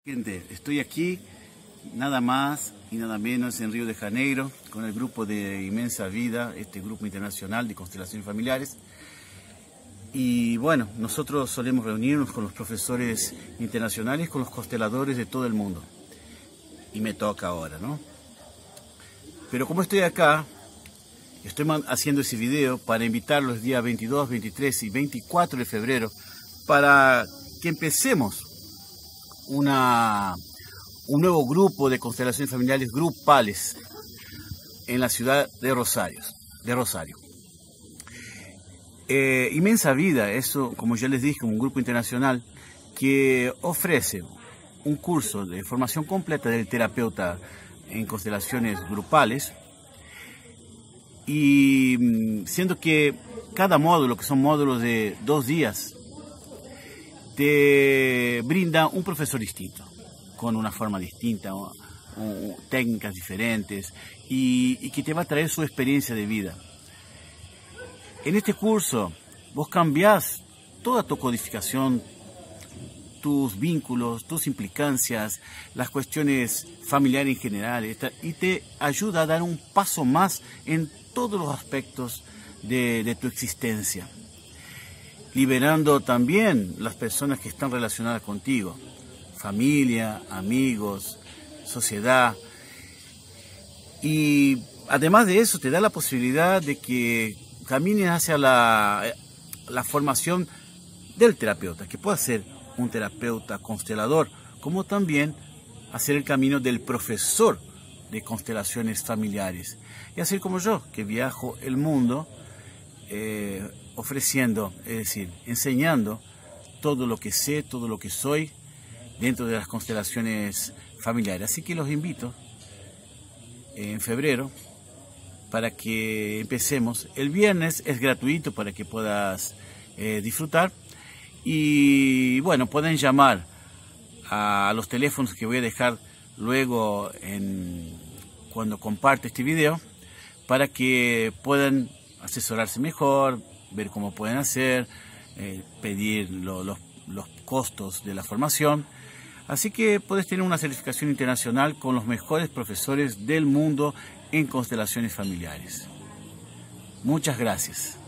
Gente, estoy aquí nada más y nada menos en Río de Janeiro con el grupo de Inmensa Vida, este grupo internacional de constelaciones familiares. Y bueno, nosotros solemos reunirnos con los profesores internacionales, con los consteladores de todo el mundo. Y me toca ahora, ¿no? Pero como estoy acá, estoy haciendo ese video para invitarlos los días 22, 23 y 24 de febrero para que empecemos un nuevo grupo de constelaciones familiares grupales en la ciudad de Rosario. Inmensa Vida, eso, como ya les dije, un grupo internacional que ofrece un curso de formación completa del terapeuta en constelaciones grupales, y siendo que cada módulo, que son módulos de 2 días, te brinda un profesor distinto, con una forma distinta, o técnicas diferentes, y que te va a traer su experiencia de vida. En este curso vos cambiás toda tu codificación, tus vínculos, tus implicancias, las cuestiones familiares en general, y te ayuda a dar un paso más en todos los aspectos de tu existencia, liberando también las personas que están relacionadas contigo, familia, amigos, sociedad. Y además de eso te da la posibilidad de que camines hacia la formación del terapeuta, que pueda ser un terapeuta constelador, como también hacer el camino del profesor de constelaciones familiares. Y así como yo, que viajo el mundo ofreciendo, es decir, enseñando todo lo que sé, todo lo que soy dentro de las constelaciones familiares. Así que los invito en febrero para que empecemos. El viernes es gratuito para que puedas disfrutar. Y bueno, pueden llamar a los teléfonos que voy a dejar luego cuando comparte este video, para que puedan asesorarse mejor, ver cómo pueden hacer, pedir los costos de la formación. Así que puedes tener una certificación internacional con los mejores profesores del mundo en constelaciones familiares. Muchas gracias.